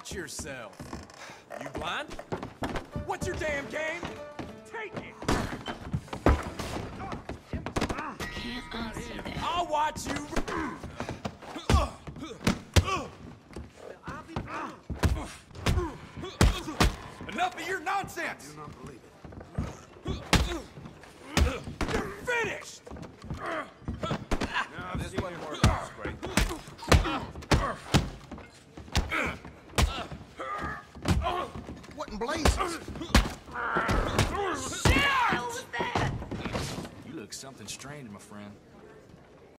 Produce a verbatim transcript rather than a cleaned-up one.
Watch yourself. You blind? What's your damn game? Take it! Can't unsee that. I'll watch you. Enough of your nonsense! I do not believe it. You're finished! No, this wasn't more about great. What in blazes? What the hell was that? You look something strange, my friend.